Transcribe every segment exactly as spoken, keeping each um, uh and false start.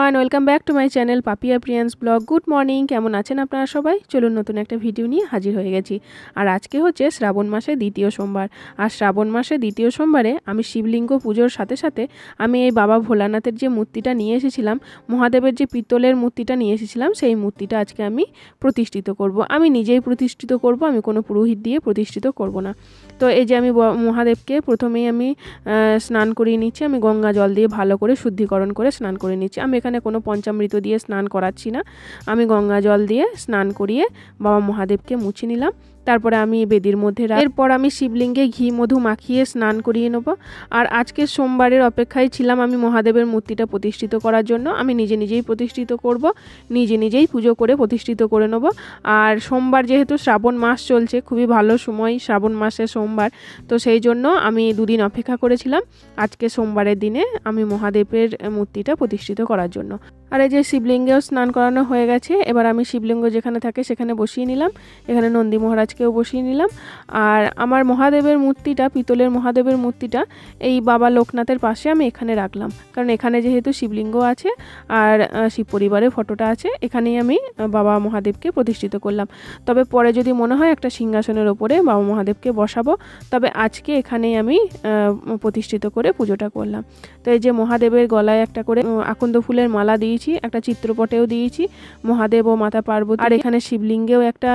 Everyone, welcome back to my channel Papiya প্রিয়ান্স blog. Good morning, কেমন আছেন আপনারা সবাই? চলুন নতুন একটা ভিডিও নিয়ে হাজির হয়ে গেছি। আর আজকে হচ্ছে শ্রাবণ মাসের দ্বিতীয় সোমবার। আর শ্রাবণ মাসের দ্বিতীয় সোমবারে আমি শিবলিঙ্গ পুজোর সাথে সাথে আমি এই বাবা ভোলানাথের যে মূর্তিটা নিয়ে এসেছিলাম, মহাদেবের যে পিতলের মূর্তিটা নিয়ে এসেছিলাম, সেই মূর্তিটা আজকে আমি প্রতিষ্ঠিত করব। আমি নিজেই প্রতিষ্ঠিত করব, আমি কোনো পুরোহিত দিয়ে প্রতিষ্ঠিত করব না। তো এই যে আমি মহাদেবকে প্রথমেই আমি স্নান করিয়ে নিচ্ছি। আমি গঙ্গা জল দিয়ে ভালো করে শুদ্ধিকরণ করে স্নান করে নিচ্ছি। আমি এখানে কোনো পঞ্চামৃত দিয়ে স্নান করাচ্ছি না, আমি গঙ্গা জল দিয়ে স্নান করিয়ে বাবা মহাদেবকে মুছে নিলাম। তারপরে আমি বেদির মধ্যে এরপর আমি শিবলিঙ্গে ঘি মধু মাখিয়ে স্নান করিয়ে নেব। আর আজকে সোমবারের অপেক্ষায় ছিলাম আমি মহাদেবের মূর্তিটা প্রতিষ্ঠিত করার জন্য। আমি নিজে নিজেই প্রতিষ্ঠিত করব, নিজে নিজেই পুজো করে প্রতিষ্ঠিত করে নেব। আর সোমবার যেহেতু শ্রাবণ মাস চলছে, খুবই ভালো সময় শ্রাবণ মাসে সোমবার, তো সেই জন্য আমি দুদিন অপেক্ষা করেছিলাম আজকে সোমবারের দিনে আমি মহাদেবের মূর্তিটা প্রতিষ্ঠিত করার জন্য। আর এই যে শিবলিঙ্গেও স্নান করানো হয়ে গেছে। এবার আমি শিবলিঙ্গ যেখানে থাকে সেখানে বসিয়ে নিলাম, এখানে নন্দী মহারাজকেও বসিয়ে নিলাম। আর আমার মহাদেবের মূর্তিটা, পিতলের মহাদেবের মূর্তিটা এই বাবা লোকনাথের পাশে আমি এখানে রাখলাম, কারণ এখানে যেহেতু শিবলিঙ্গ আছে আর শিব পরিবারের ফটোটা আছে, এখানেই আমি বাবা মহাদেবকে প্রতিষ্ঠিত করলাম। তবে পরে যদি মনে হয় একটা সিংহাসনের ওপরে বাবা মহাদেবকে বসাবো, তবে আজকে এখানেই আমি প্রতিষ্ঠিত করে পুজোটা করলাম। তো এই যে মহাদেবের গলায় একটা করে আকন্দ ফুলের মালা দিয়েছি, একটা চিত্রপটেও দিয়েছি মহাদেব ও মাতা পার্বতী, আর এখানে শিবলিঙ্গেও একটা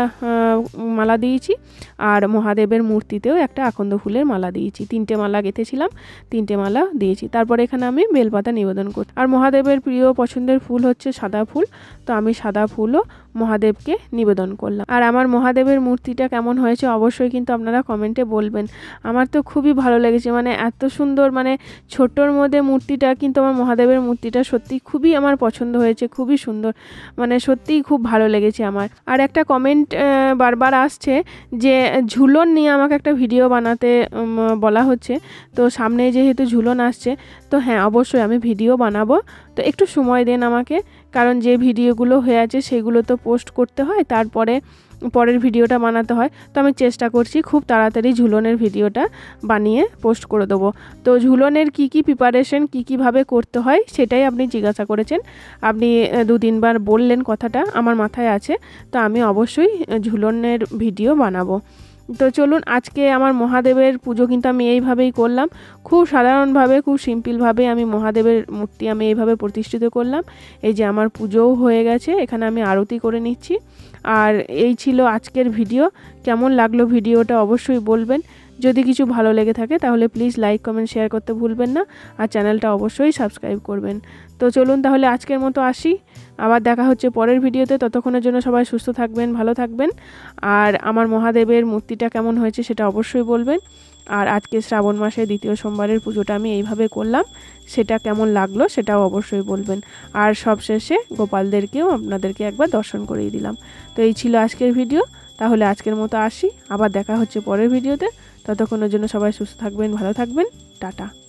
মালা দিয়েছি, আর মহাদেবের মূর্তিতেও একটা আকন্দ ফুলের মালা দিয়েছি। তিনটে মালা গেঁথেছিলাম, তিনটে মালা দিয়েছি। তারপরে এখানে আমি বেলপাতা নিবেদন করি। আর মহাদেবের প্রিয় পছন্দের ফুল হচ্ছে সাদা ফুল, তো আমি সাদা ফুলও মহাদেবকে নিবেদন করলাম। আর আমার মহাদেবের মূর্তিটা কেমন হয়েছে অবশ্যই কিন্তু আপনারা কমেন্টে বলবেন। আমার তো খুবই ভালো লেগেছে, মানে এত সুন্দর, মানে ছোটোর মধ্যে মূর্তিটা, কিন্তু আমার মহাদেবের মূর্তিটা সত্যি খুবই আমার পছন্দ হয়েছে, খুবই সুন্দর, মানে সত্যিই খুব ভালো লেগেছে আমার। আর একটা কমেন্ট বারবার আসছে যে ঝুলন নিয়ে আমাকে একটা ভিডিও বানাতে বলা হচ্ছে। তো সামনে যেহেতু ঝুলন আসছে, তো হ্যাঁ অবশ্যই আমি ভিডিও বানাবো। তো একটু সময় দেন আমাকে, কারণ যে ভিডিওগুলো হয়ে আছে সেগুলো তো পোস্ট করতে হয়, তারপরে পরের ভিডিওটা বানাতে হয়। তো আমি চেষ্টা করছি খুব তাড়াতাড়ি ঝুলনের ভিডিওটা বানিয়ে পোস্ট করে দেবো। তো ঝুলনের কি কি প্রিপারেশন, কী কীভাবে করতে হয় সেটাই আপনি জিজ্ঞাসা করেছেন। আপনি দু তিনবার বললেন, কথাটা আমার মাথায় আছে। তো আমি অবশ্যই ঝুলনের ভিডিও বানাবো। তো চলুন, আজকে আমার মহাদেবের পুজো কিন্তু আমি এইভাবেই করলাম, খুব সাধারণভাবে, খুব সিম্পলভাবে আমি মহাদেবের মূর্তি আমি এইভাবে প্রতিষ্ঠিত করলাম। এই যে আমার পুজোও হয়ে গেছে, এখানে আমি আরতি করে নিচ্ছি। আর এই ছিল আজকের ভিডিও। কেমন লাগলো ভিডিওটা অবশ্যই বলবেন। যদি কিছু ভালো লেগে থাকে তাহলে প্লিজ লাইক কমেন্ট শেয়ার করতে ভুলবেন না, আর চ্যানেলটা অবশ্যই সাবস্ক্রাইব করবেন। তো চলুন তাহলে আজকের মতো আসি, আবার দেখা হচ্ছে পরের ভিডিওতে। ততক্ষণের জন্য সবাই সুস্থ থাকবেন, ভালো থাকবেন। আর আমার মহাদেবের মূর্তিটা কেমন হয়েছে সেটা অবশ্যই বলবেন। আর আজকে শ্রাবণ মাসের দ্বিতীয় সোমবারের পুজোটা আমি এইভাবে করলাম, সেটা কেমন লাগলো সেটাও অবশ্যই বলবেন। আর সবশেষে গোপালদেরকেও আপনাদেরকে একবার দর্শন করিয়ে দিলাম। তো এই ছিল আজকের ভিডিও। তাহলে আজকের মতো আসি, আবার দেখা হচ্ছে পরের ভিডিওতে। ততক্ষণের জন্য সবাই সুস্থ থাকবেন, ভালো থাকবেন, টাটা।